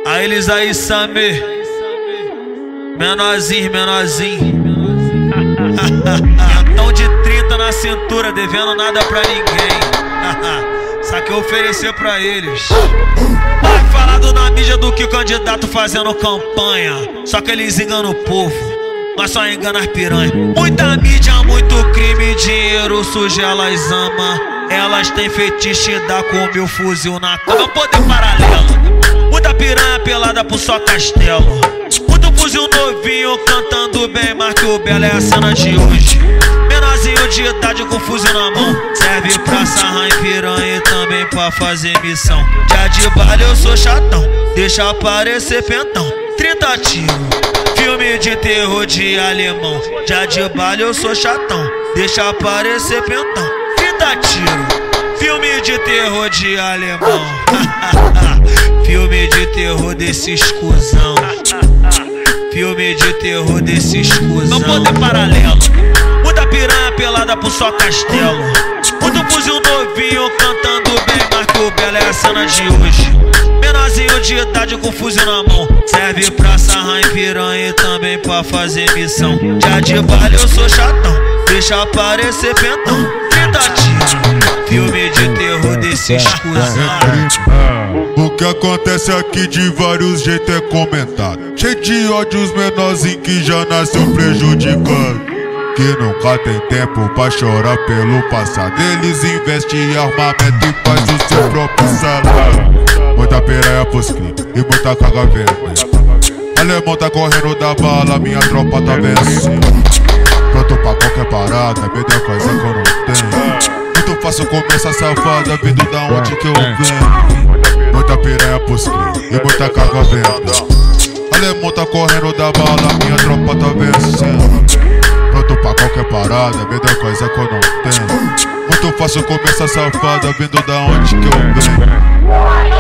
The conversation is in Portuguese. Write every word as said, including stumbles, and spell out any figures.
Aí eles aí, Samir, menorzinho, menorzinho. Então de trinta na cintura, devendo nada pra ninguém. Só que eu oferecer pra eles. Vai falado na mídia do que candidato fazendo campanha. Só que eles enganam o povo, mas só enganam as piranhas. Muita mídia, muito crime, dinheiro sujo elas amam. Elas têm fetiche e dá com meu fuzil na cama. Poder paralelo, muita piranha pelada pro só castelo. Muito fuzil novinho cantando bem mais que o Belo, é a cena de hoje. Menorzinho de idade com fuzil na mão, serve pra sarrar em piranha e também pra fazer missão. Já de baile eu sou chatão, deixa aparecer pentão. Trinta tiros, filme de terror de alemão. Já de baile eu sou chatão, deixa aparecer pentão. Trinta tiros, filme de terror de alemão. Filme de terror desses cuzão. Filme de terror desses cuzão. Não poder paralelo, muita piranha pelada pro só castelo. Muito fuzil novinho cantando bem mais que o Belo, é a cena de hoje. Menorzinho de idade com fuzil na mão, serve pra sarrar em piranha e também pra fazer missão. Já de baile eu sou chatão, deixa aparecer pentão. Trinta tiros, filme de terror desses cuzão. O que acontece aqui de vários jeitos é comentado. Cheio de ódios menorzinhos que já nasceu prejudicando, que nunca tem tempo pra chorar pelo passado. Eles investem em armamento e faz o seu próprio salário. Muita piranha pros crimes e muita caga verde. Alemão tá correndo da bala, minha tropa tá vencendo. Pronto pra qualquer parada, me deu coisa que eu não tenho. Muito fácil comer essa safada, vindo da onde que eu venho. Muita piranha pros crimes e muita caga verde. Alemão tá correndo da bala, minha tropa tá vencendo. Pronto pra qualquer parada, me deu coisa que eu não tenho. Muito fácil comer essa safada, vindo da onde que eu venho.